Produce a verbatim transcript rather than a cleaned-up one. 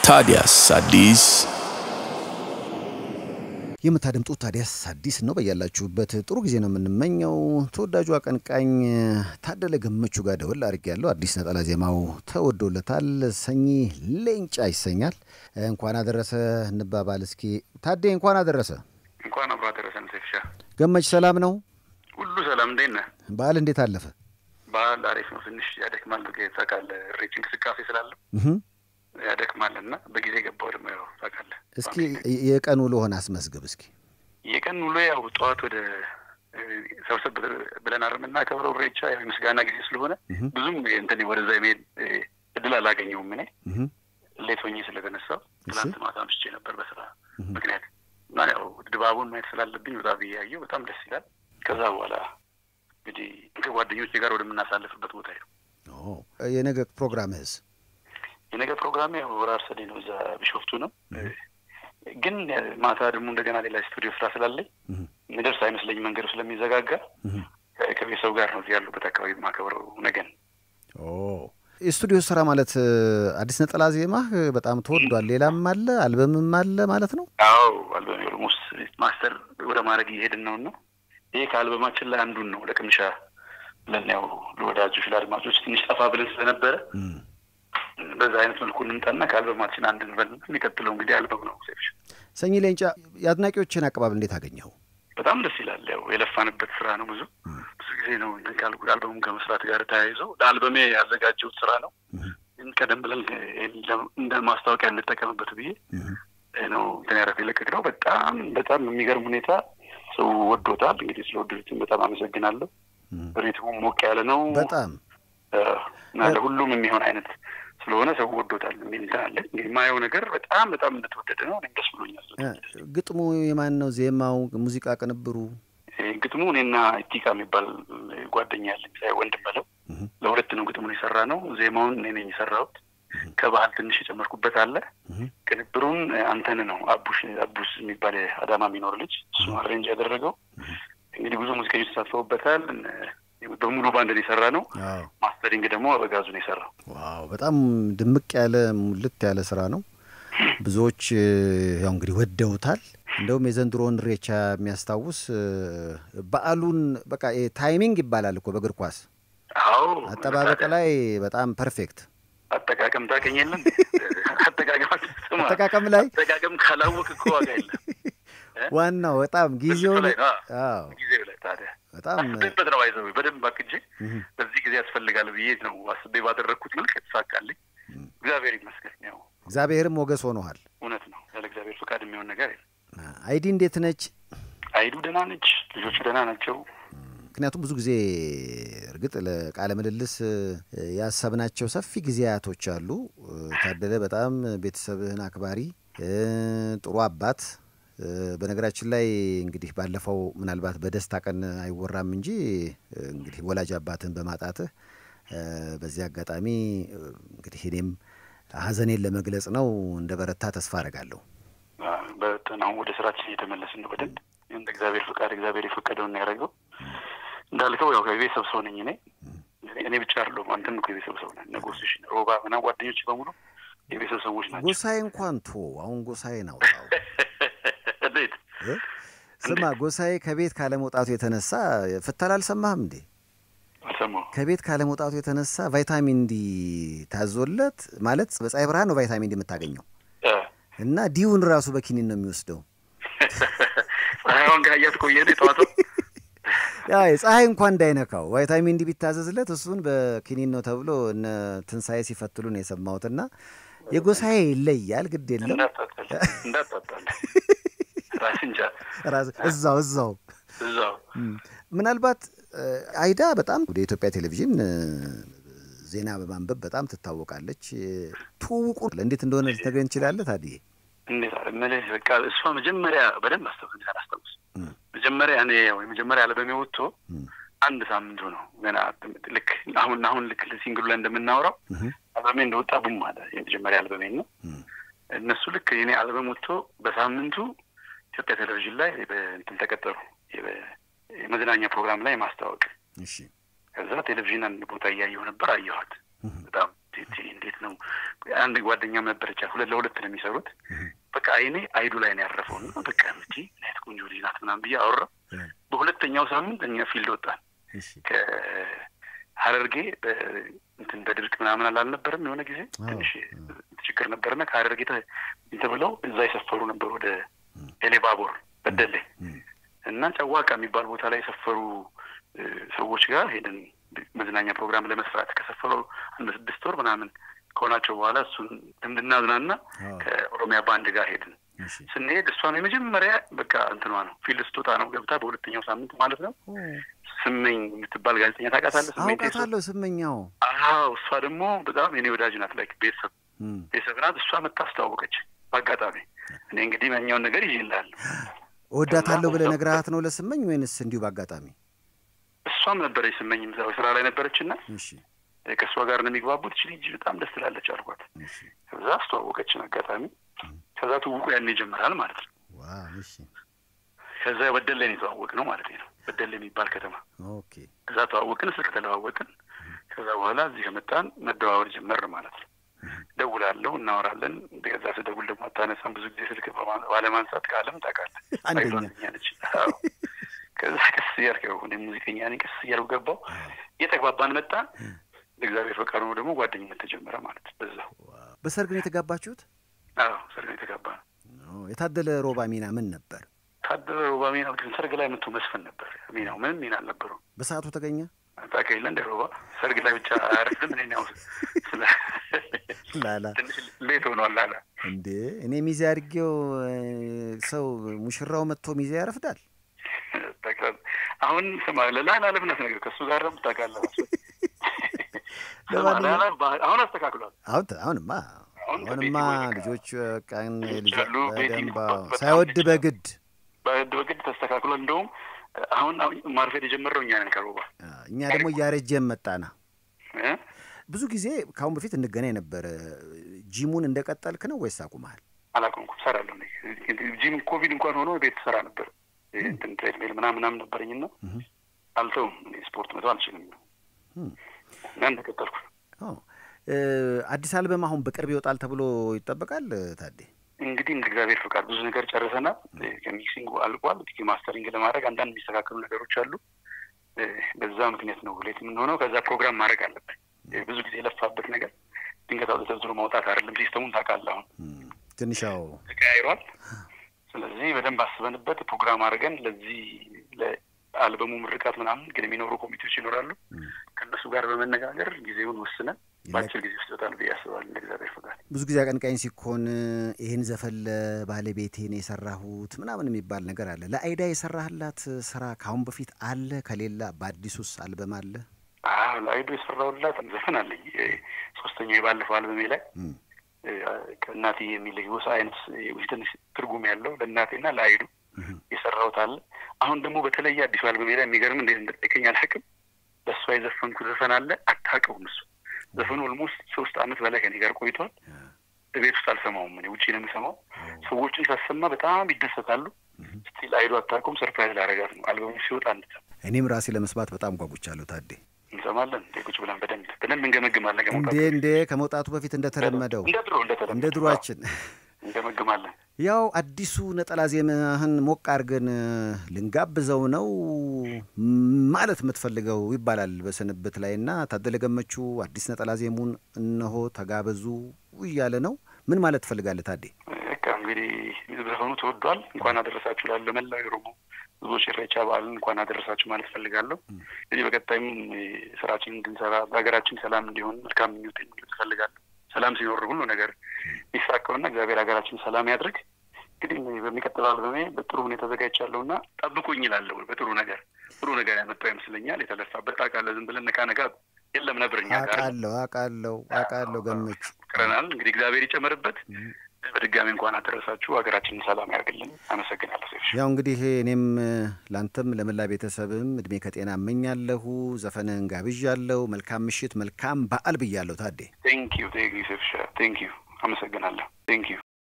ታዲያስ አዲስ የምታደምጡት ታዲያስ አዲስ ነው። በያላችሁበት ጥሩ ጊዜ ነው የምንመኘው። ተወዳጁ አቀንቃኝ ታደለ ገመቹ ጋር ደወል አድርጌያለሁ። አዲስ ነጠላ ዜማው ተወዶለታል። ሰኚ ሌንጫ ይሰኛል። እንኳን አደረሰ እንባባል እስኪ። ታዴ እንኳን አደረሰ። እንኳን አብሮ አደረሰን። ተፍሻ ገመች ሰላም ነው? ሁሉ ሰላም እንዴት ነህ? በዓል እንዴት አለፈ? በዓል አሪፍ ነው። ትንሽ ያደክማል ከታካለ ሬጂንግ ስካፌ ስላለው እህ ያደክማልና በጊዜ ገባው ደግሞ ያው ታካለ። እስኪ የቀን ውሎህን አስመስግብ እስኪ። የቀን ውሎ ያው ጠዋት ወደ ሰብሰብ ብለን አርምና ከብረው ሬቻ ያው ምስጋና ጊዜ ስለሆነ ብዙም እንትን ወደዛ የመሄድ እድል አላገኘሁም እኔ ሌቶኝ ስለተነሳው ትላንት ማታ ምሽቼ ነበር በስራ ምክንያት እና ያው ድባቡን ማየት ስላለብኝ ወጣ ብያየው በጣም ደስ ይላል። ከዛ በኋላ እንግዲህ ከጓደኞቼ ጋር ወደምናሳልፍበት ቦታ ነው። ኦ የነገ ፕሮግራምስ? የነገ ፕሮግራም ያው ወራርሰዴ ነው እዛ ቢሾፍቱ ነው። ግን ማታ ደግሞ እንደገና ሌላ ስቱዲዮ ስራ ስላለኝ ምድርስ አይመስለኝ መንገዱ ስለሚዘጋጋ ከቤተሰብ ጋር ነው ያሉበት አካባቢ ማከብረው ነገን። ኦ ስቱዲዮ ስራ ማለት አዲስ ነጠላ ዜማ በጣም ተወዷል። ሌላም አለ አልበምም አለ ማለት ነው? አዎ አልበም ኦልሞስት ማስተር ወደ ማድረግ እየሄድን ነውና ይሄ ከአልበማችን ላይ አንዱን ነው ለቅምሻ ብለን ያው ለወዳጆች ለአድማጮች ትንሽ ጠፋ ብለን ስለነበረ በዛ አይነት መልኩ እንምጣና ከአልበማችን አንድ እንበል የሚቀጥለው እንግዲህ አልበም ነው። ሰኚ ሌንጫ የአድናቂዎችን አቀባበል እንዴት አገኘው? በጣም ደስ ይላል። ያው የለፋንበት ስራ ነው። ብዙ ብዙ ጊዜ ነው እንካል አልበሙን ከመስራት ጋር ተያይዞ ለአልበሜ ያዘጋጀሁት ስራ ነው። ቀደም ብለን እንደ ማስታወቂያ እንጠቀምበት ብዬ ነው ተናረፈ ለከክራው በጣም በጣም የሚገርም ሁኔታ ሰው ወዶታል። እንግዲህ ስለወደዱትም በጣም አመሰግናለሁ። ሪትሙ ሞቅ ያለ ነው በጣም እና ለሁሉም የሚሆን አይነት ስለሆነ ሰው ወዶታል። ምን ታለ እንግዲህ ማየው ነገር በጣም በጣም እንደተወደደ ነው። እኔ ደስ ብሎኛል። ግጥሙ የማን ነው? ዜማው፣ ሙዚቃ ቅንብሩ? ግጥሙ እኔና ኢቲካ የሚባል ጓደኛ አለኝ ወንድም በለው ለሁለት ነው ግጥሙን የሰራነው። ዜማውን እኔ ነኝ የሰራሁት። ከባህል ትንሽ የጨመርኩበት አለ። ቅንብሩን አንተን ነው አቡሽ አቡስ የሚባል አዳማ የሚኖር ልጅ እሱ አሬንጅ ያደረገው። እንግዲህ ብዙ ሙዚቀኞች ተሳትፈውበታል። በሙሉ ባንድ ነው የሰራነው። ማስተሪንግ ደግሞ አበጋዙ ነው የሰራው። ዋው በጣም ድምቅ ያለ ሙልት ያለ ስራ ነው። ብዙዎች ያው እንግዲህ ወደውታል። እንደውም የዘንድሮን ሬቻ የሚያስታውስ በዓሉን በቃ ታይሚንግ ይባላል እኮ በእግር ኳስ። አዎ አጠባበቅ ላይ በጣም ፐርፌክት አጠቃቀም ታገኘልን። አጠቃቀም አጠቃቀም ላይ አጠቃቀም ካላወቅ እኮ ዋጋ የለም። ዋናው በጣም ጊዜው አዎ ጊዜው ላይ ታዲያ በጣም በደንብ ባይዘው በደንብ አቅጄ በዚህ ጊዜ ያስፈልጋል ብዬ ነው አስቤ ባደረኩት መልክ ተሳካልኝ። እግዚአብሔር ይመስገን። ያው እግዚአብሔርም ሞገስ ሆኖሃል። እውነት ነው። ያለ እግዚአብሔር ፍቃድ የሚሆን ነገር የለም። አይዲ እንዴት ነች? አይዱ ደህና ነች። ልጆቹ ደህና ናቸው። ምክንያቱም ብዙ ጊዜ እርግጥ ለቃለ ምልልስ ያሰብናቸው ሰፊ ጊዜያቶች አሉ። ታደለ በጣም ቤተሰብህን አክባሪ ጥሩ አባት። በነገራችን ላይ እንግዲህ ባለፈው ምናልባት በደስታ ቀን አይወራም እንጂ እንግዲህ ወላጅ አባትን በማጣትህ በዚህ አጋጣሚ እንግዲህ እኔም ሀዘኔን ለመግለጽ ነው እንደ በረታ ተስፋ አደርጋለሁ። በተናው ወደ ስራችን እየተመለስን ነው። በደንብ እንደ እግዚአብሔር ፍቃድ እግዚአብሔር የፈቀደውን ያደረገው እንዳልከው ያው ከቤተሰብ ሰው ነኝ እኔ እኔ ብቻ አይደለሁም። አንተም እኮ የቤተሰብ ሰው ነህ። ነጎስሽ ሮባ እና ጓደኞቼ በሙሉ የቤተሰብ ሰዎች ናቸው። ጎሳዬ እንኳን ቶ አሁን ጎሳዬ ነው ታው እንዴት ስማ ጎሳዬ ከቤት ካለ መውጣቱ የተነሳ ፍታላል ሰማህም እንዴ? አልሰማው። ከቤት ካለ መውጣቱ የተነሳ ቫይታሚን ዲ ታዞለት ማለት በፀሐይ ብርሃን ነው ቫይታሚን ዲ የምታገኘው እና ዲውን ራሱ በኪኒን ነው የሚወስደው። አሁን ጋያት ቆየደ ተዋቶ ያ ፀሐይ እንኳን እንዳይነካው ቫይታሚን ዲ ቢታዘዝለት እሱን በኪኒን ነው ተብሎ እነ ትንሳኤ ሲፈትሉ ነው የሰማሁትና የጎሳዬ ይለያል። ግድ የለም እንዳታጣጣል ራስንጃ ራስ እዛው እዛው እዛው ምናልባት አይዳ በጣም ወደ ኢትዮጵያ ቴሌቪዥን ዜና በማንበብ በጣም ትታወቃለች። ትውውቁ እንዴት እንደሆነ ልትነግረን ትችላለህ ታዲያ? እንዴት አለመለስ በቃ እሷ መጀመሪያ በደንብ አስተውል አስተውል መጀመሪያ እኔ ወይ መጀመሪያ አልበሜ ወጥቶ አንድ ሳምንት ነው ገና ልክ አሁን አሁን ልክ ሲንግሉ ላይ እንደምናወራው አልበሜ እንደወጣ ቡም አለ። የመጀመሪያ አልበሜ ነው። እነሱ ልክ የኔ አልበም ወጥቶ በሳምንቱ ኢትዮጵያ ቴሌቪዥን ላይ በእንትን ተቀጠሩ የመዝናኛ ፕሮግራም ላይ ማስተዋወቅ። እሺ ከዛ ቴሌቪዥን አንድ ቦታ ያየው ነበር አየኋት። በጣም እንዴት ነው አንድ ጓደኛም ነበረች ሁለት ለሁለት ነው የሚሰሩት በቃ አይኔ አይዱ ላይ ነው ያረፈው እና በቃ እንጂ ነት ቆንጆ ልጅ ናት ምናምን ብዬ አወራ በሁለተኛው ሳምንት እኛ ፊልድ ወጣን እሺ ከሐረርጌ እንትን በድርቅ ምናምን አልነበረም የሆነ ጊዜ ትንሽ ችግር ነበርና ከሐረርጌ ተብለው እዛ ይሰፈሩ ነበር ወደ ኤሌባቦር በደሌ እና ጨዋቃ የሚባል ቦታ ላይ ሰፈሩ ሰዎች ጋር ሄደን መዝናኛ ፕሮግራም ለመስራት ከሰፈሩ አንድ ስድስት ወር ምናምን ከሆናቸው በኋላ እሱን እንድናዝናና ከኦሮሚያ ባንድ ጋር ሄድን ስንሄድ እሷን የመጀመሪያ በቃ እንትኗ ነው ፊልድ ስቶታ ነው ገብታ በሁለተኛው ሳምንት ማለት ነው ስመኝ የምትባል ጋዜጠኛ ታውቃታለህ ስመኝ ታውቃታለህ ስመኛው አዎ እሷ ደግሞ በጣም የኔ ወዳጅ ናት ላይክ ቤተሰብ ቤተሰብ ናት እሷ መታስተዋወቀች በአጋጣሚ እኔ እንግዲህ ማንኛውን ነገር ይይላል ወዳታለሁ ብለህ ነግራት ነው ለስመኝ ወይንስ እንዲሁ በአጋጣሚ እሷም ነበረች ስመኝም እዛው ስራ ላይ ነበረችና እሺ ከሷ ጋር ነው የሚግባቡት እቺ ልጅ በጣም ደስ ትላለች አልኳት እሺ ከዛ አስተዋወቀችን አጋጣሚ ከዛ ትውቁ ያን ይጀምራል ማለት ነው ዋው እሺ ከዛ በደሌ ነው ተዋወቅ ነው ማለት ነው በደሌ የሚባል ከተማ ኦኬ ከዛ ተዋወቅን ስልክ ተለዋወቅን ከዛ በኋላ እዚህ ከመጣን መደዋወል ጀመር ማለት ነው ደውላለሁ እናወራለን እንደዛ ስደውል ደግሞ አታነሳም ብዙ ጊዜ ስልክ ባለማንሳት ካለም ታውቃለህ አንደኛ ነች ከዛ ከስ ያርከው እንደ ሙዚቀኛ ነኝ ከስ ያለው ገባው የተግባባን መጣ እግዚአብሔር ፈቃዱ ነው ደግሞ ጓደኝነት ተጀመረ ማለት በዛው በሰርግ ነው የተጋባችሁት አዎ ሰርግ ነው የተጋባን ነው የታደለ ሮባ ሚና ምን ነበር ታደለ ሮባ ሚና ሰርግ ላይ መጥቶ መስፈን ነበር ሚናው ምን ሚና አልነበረው በሰዓቱ ተገኘ ታከይለ እንደ ሮባ ሰርግ ላይ ብቻ አርፍም እኔ ነው ስለ ላላ ሌት ሆኗል ላላ እንዴ እኔ ሚዜ አድርጌው ሰው ሙሽራው መጥቶ ሚዜ ያረፍዳል አሁን ስማ ለላላ ለምነት ነገር ከሱ ጋር ነው ታውቃለህ ለማንኛውም አሁን አስተካክሏል አሁን አሁንማ አሁንማ ልጆች ቀን ልጅ በደንብ ሳይወድ በግድ በግድ በግድ ተስተካክሏል እንደውም አሁን ማርፌድ የጀመረው እኛ ነን ከሮባ እኛ ደግሞ ያረጀን መጣና እ ብዙ ጊዜ ካሁን በፊት እንገናኝ ነበር ጂሙን እንደቀጠልክ ነው ወይስ አቁመሃል አላቆምኩም ሰራለሁ ጂም ኮቪድ እንኳን ሆኖ ቤት ሰራ ነበር እንትን ትሬድሚል ምናምን ምናምን ነበርኝና አልተውም ስፖርት መተው አልችልም እናንተ ከተልኩ አዎ አዲስ አልበም አሁን በቅርብ ይወጣል ተብሎ ይጠበቃል ታዴ እንግዲህ እንደ እግዚአብሔር ፈቃድ ብዙ ነገር ጨርሰናል ከሚክሲንግ አልቋል ዲጂ ማስተሪንግ ለማድረግ አንዳንድ የሚስተካከሉ ነገሮች አሉ በዛ ምክንያት ነው ሌት ምን ሆነው ከዛ ፕሮግራም ማድረግ አለበት ብዙ ጊዜ ለፋበት ነገር ድንገት አውጥተው ማውጣት አይደለም ሲስተሙን ታውቃለህ አሁን ትንሽው ተቀያይሯል ስለዚህ በደንብ አስበንበት ፕሮግራም አድርገን ለዚህ ለአልበሙ ምርቃት ምናምን ግን የሚኖሩ ኮሚቴዎች ይኖራሉ ከነሱ ጋር በመነጋገር ጊዜውን ወስነን ባጭር ጊዜ ውስጥ ወጣል ቢያስባል እንደዚህ ፈቃድ ብዙ ጊዜ አቀንቃኝ ሲኮን ይሄን ዘፈን ለባለቤቴ ነው የሰራሁት ምናምን የሚባል ነገር አለ ለአይዳ የሰራህላት ስራ ካሁን በፊት አለ ከሌላ በአዲሱስ አልበም አለ አዎ ለአይዳ የሰራሁላት ዘፈን አለኝ ሶስተኛው የባለፈው አልበሜ ላይ ከናቲ የሚል የወሳ አይነት የውስጥን ትርጉም ያለው ለናቲና ለአይዱ የሰራሁት አለ አሁን ደግሞ በተለይ አዲስ አልበሜ ላይ የሚገርም እንደ እንደጠቀኝ አልሐቅም በሷ የዘፈንኩ ዘፈን አለ አታውቀውም እሱ ዘፈኑ ኦልሞስት ሶስት አመት በላይ ከኔ ጋር ቆይቷል በቤት ውስጥ አልሰማውም እኔ ውጪ ነው የምሰማው ሰዎችን ሳሰማ በጣም ይደሰታሉ ስቲል አይዱ አታውቀውም ሰርፕራይዝ ላደርጋት ነው አልበሙ ሲወጣ አንተ እኔም ራሴ ለመስማት በጣም ጓጉቻለሁ ታዴ እንሰማለን ቁጭ ብለን በደንብ በደንብ እንገመግማለን እንዴ እንዴ ከመውጣቱ በፊት እንደተለመደው እንደ ድሮ እንደተለመደው እንደ ድሮአችን እንገመግማለን ያው አዲሱ ነጠላ ዜማህን ሞቅ አድርገን ልንጋብዘው ነው ማለት የምትፈልገው ይባላል በሰንበት ላይና ታደለ ገመቹ አዲስ ነጠላ ዜሙን እነሆ ተጋበዙ እያለ ነው ምን ማለት ትፈልጋለህ ታዴ በቃ እንግዲህ ዘፈኑ ተወዷል እንኳን አደረሳችሁ ለለመላው የሮሞ ብዙዎች ኢሬቻ በዓል እንኳን አደረሳችሁ ማለት ፈልጋለሁ እንግዲህ በቀጣይም ስራችን እንድንሰራ በሀገራችን ሰላም እንዲሆን መልካም ምኞት እንፈልጋለን ሰላም ሲኖር ሁሉ ነገር ይሳካውና እግዚአብሔር ሀገራችን ሰላም ያድርግ እንግዲህ በሚቀጥለው አልበሜ በጥሩ ሁኔታ ተዘጋጅቻለሁና ጠብቁኝ ይላልው በጥሩ ነገር ጥሩ ነገር ያመጣው ይመስለኛል የተለፋበት አቃለ ዝም ብለን ነካ ነካ የለም ነበርኛ ጋር አቃለው አቃለው አቃለው ገመች ከረናል እንግዲህ እግዚአብሔር ይጨመርበት በድጋሚ እንኳን አደረሳችሁ ሀገራችንን ሰላም ያርግልን አመሰግናለሁ ሴፍሽ ያው እንግዲህ እኔም ላንተም ለመላ ቤተሰብም እድሜ ከጤና እመኛለሁ ዘፈንህን ጋብዣለሁ መልካም ምሽት መልካም በዓል ብያለሁ ታዴ ቴንክ ዩ ቴንክ ዩ ሴፍሽ ቴንክ ዩ አመሰግናለሁ ቴንክ ዩ